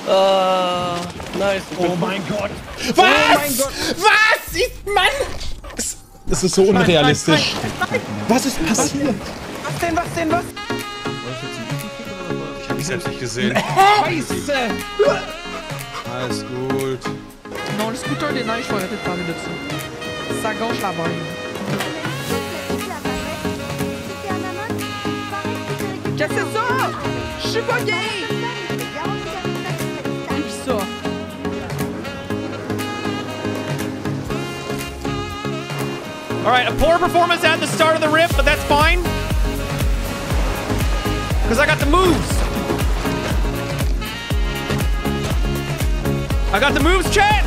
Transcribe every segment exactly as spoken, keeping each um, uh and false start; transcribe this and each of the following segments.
Uh, nice. Oh mein Gott. Was? Oh mein Gott. Was? Ich, Mann! Das ist so unrealistisch. Nein, nein, nein, nein. Was ist passiert? Was denn, was denn, was? Ich hab ich selbst nicht gesehen. Scheiße! Alles gut. Non, le scooter des neiges, je vais arrêter de parler de ça. Ça gâche la vibe. Qu'est-ce que c'est ça? Je suis pas gay! Et puis ça. Alright, a poor performance at the start of the rip, but that's fine. Because I got the moves. I got the moves, chat!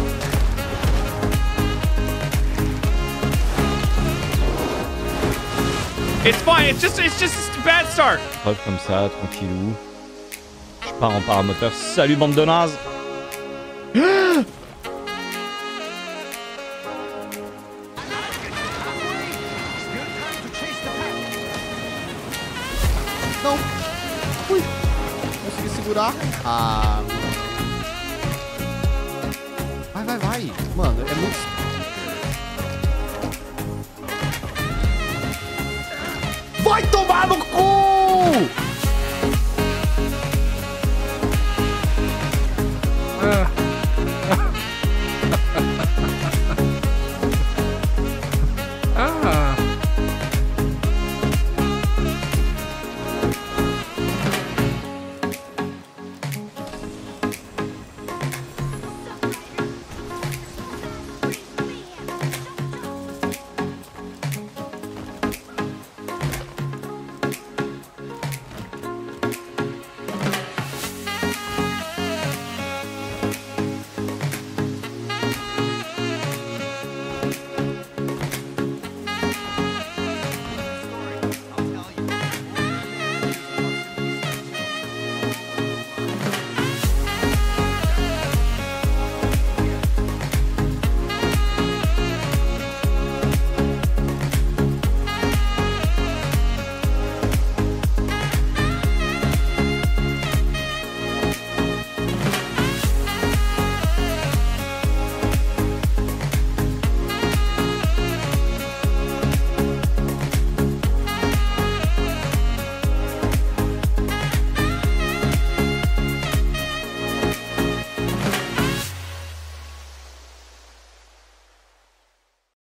It's fine, it's just, it's just a bad start. Hop comme ça, tranquillou. Je pars en paramoteur. Salut bande de nazes. Não. Ui. Consegui segurar. Ah. Vai, vai, vai. Mano, é muito... Vai tomar no cu!